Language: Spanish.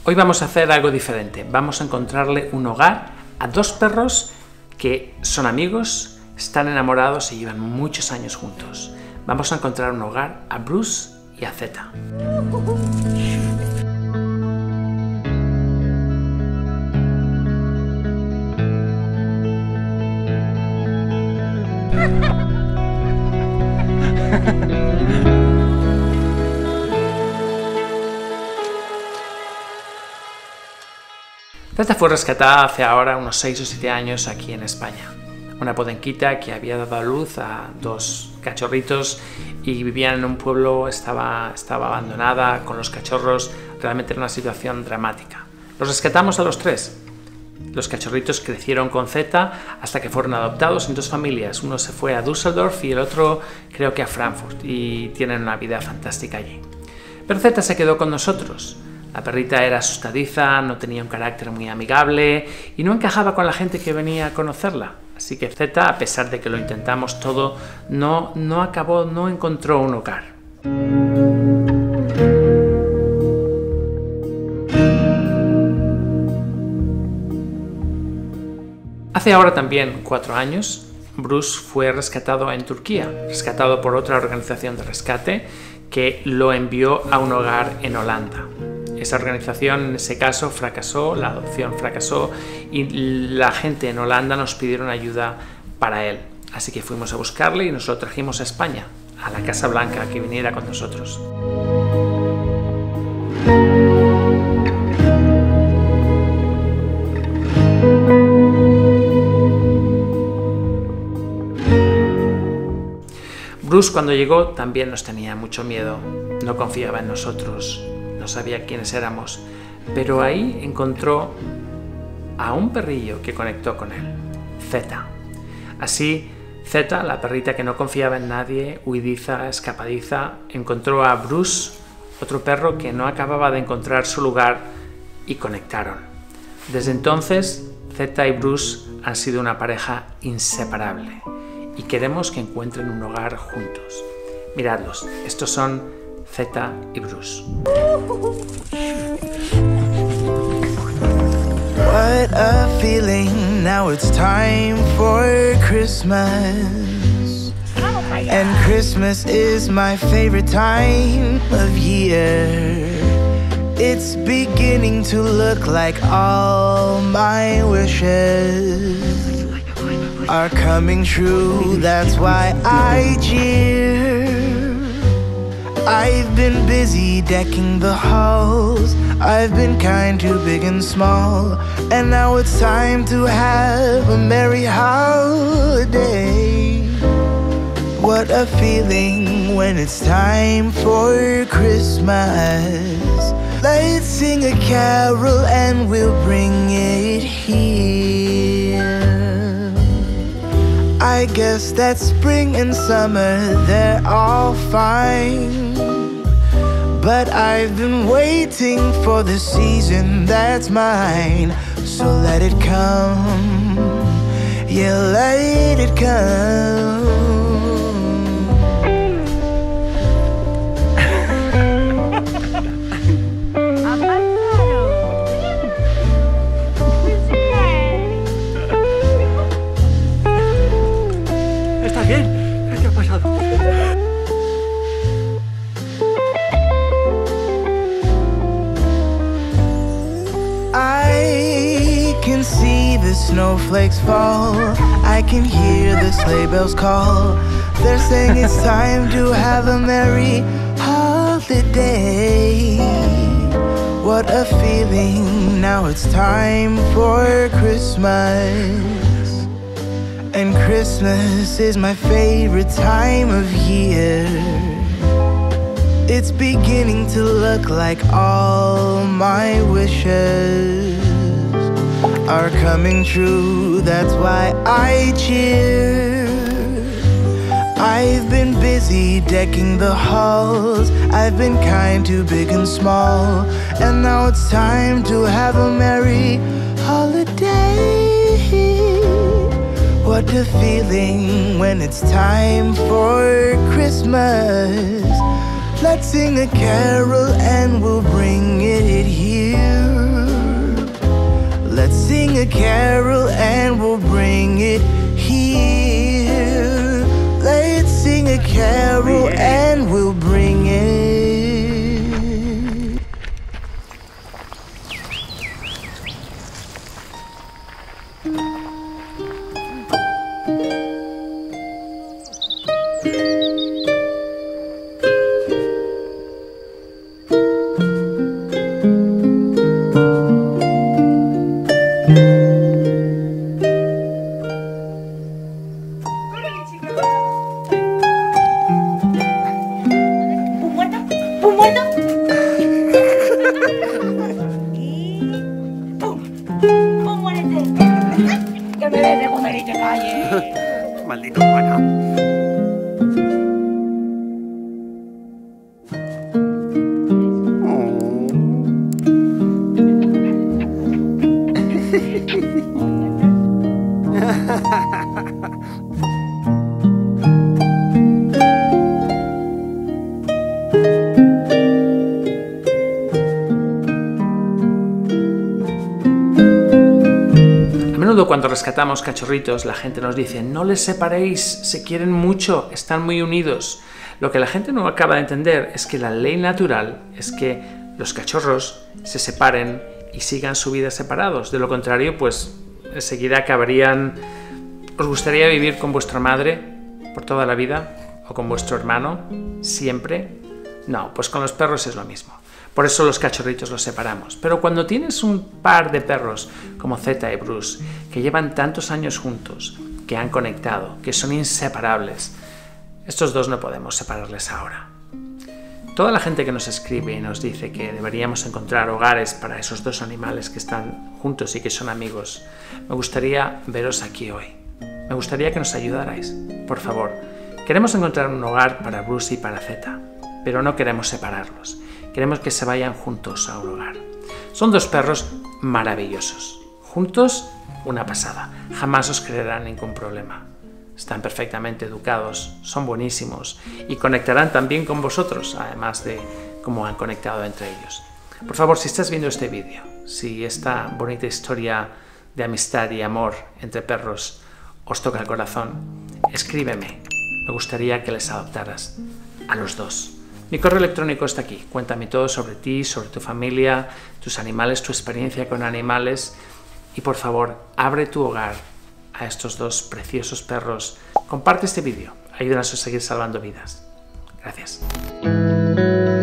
Hoy vamos a hacer algo diferente. Vamos a encontrarle un hogar a dos perros que son amigos, están enamorados y llevan muchos años juntos. Vamos a encontrar un hogar a Bruce y a Zeta. Zeta fue rescatada hace ahora unos 6 o 7 años aquí en España. Una podenquita que había dado a luz a dos cachorritos y vivían en un pueblo, estaba abandonada con los cachorros, realmente era una situación dramática. Los rescatamos a los tres. Los cachorritos crecieron con Zeta hasta que fueron adoptados en dos familias. Uno se fue a Düsseldorf y el otro creo que a Frankfurt y tienen una vida fantástica allí. Pero Zeta se quedó con nosotros. La perrita era asustadiza, no tenía un carácter muy amigable y no encajaba con la gente que venía a conocerla. Así que Zeta, a pesar de que lo intentamos todo, no encontró un hogar. Hace ahora también 4 años, Bruce fue rescatado en Turquía, rescatado por otra organización de rescate que lo envió a un hogar en Holanda. Esa organización en ese caso fracasó, la adopción fracasó y la gente en Holanda nos pidieron ayuda para él. Así que fuimos a buscarle y nos lo trajimos a España, a la Casa Blanca, que viniera con nosotros. Bruce cuando llegó también nos tenía mucho miedo, no confiaba en nosotros. No sabía quiénes éramos, pero ahí encontró a un perrillo que conectó con él, Zeta. Así, Zeta, la perrita que no confiaba en nadie, huidiza, escapadiza, encontró a Bruce, otro perro que no acababa de encontrar su lugar, y conectaron. Desde entonces, Zeta y Bruce han sido una pareja inseparable y queremos que encuentren un hogar juntos. Miradlos, estos son Zeta y Bruce. What a feeling, now it's time for Christmas. And Christmas is my favorite time of year. It's beginning to look like all my wishes are coming true, that's why I cheer. I've been busy decking the halls, I've been kind to big and small, and now it's time to have a merry holiday. What a feeling when it's time for Christmas. Let's sing a carol and we'll bring it here. I guess that spring and summer, they're all fine, but I've been waiting for the season that's mine. So let it come, yeah, let it come. ¿Estás bien? ¿Qué te ha pasado? I can see the snowflakes fall, I can hear the sleigh bells call. They're saying it's time to have a merry holiday. What a feeling, now it's time for Christmas. And Christmas is my favorite time of year. It's beginning to look like all my wishes are coming true, that's why I cheer. I've been busy decking the halls, I've been kind to big and small, and now it's time to have a merry holiday. What a feeling when it's time for Christmas. Let's sing a carol and we'll bring it here. que me des de comer y te calles. Maldito Juana. Cuando rescatamos cachorritos, la gente nos dice: no les separéis, se quieren mucho, están muy unidos. Lo que la gente no acaba de entender es que la ley natural es que los cachorros se separen y sigan su vida separados. De lo contrario, pues enseguida acabarían... ¿Os gustaría vivir con vuestra madre por toda la vida? ¿O con vuestro hermano? ¿Siempre? No, pues con los perros es lo mismo. Por eso los cachorritos los separamos. Pero cuando tienes un par de perros como Zeta y Bruce, que llevan tantos años juntos, que han conectado, que son inseparables, estos dos no podemos separarles ahora. Toda la gente que nos escribe y nos dice que deberíamos encontrar hogares para esos dos animales que están juntos y que son amigos, me gustaría veros aquí hoy. Me gustaría que nos ayudarais. Por favor, queremos encontrar un hogar para Bruce y para Zeta, pero no queremos separarlos. Queremos que se vayan juntos a un hogar. Son dos perros maravillosos. Juntos, una pasada. Jamás os crearán ningún problema. Están perfectamente educados, son buenísimos y conectarán también con vosotros, además de cómo han conectado entre ellos. Por favor, si estás viendo este vídeo, si esta bonita historia de amistad y amor entre perros os toca el corazón, escríbeme. Me gustaría que les adoptaras a los dos. Mi correo electrónico está aquí. Cuéntame todo sobre ti, sobre tu familia, tus animales, tu experiencia con animales. Y por favor, abre tu hogar a estos dos preciosos perros. Comparte este vídeo. Ayúdanos a seguir salvando vidas. Gracias.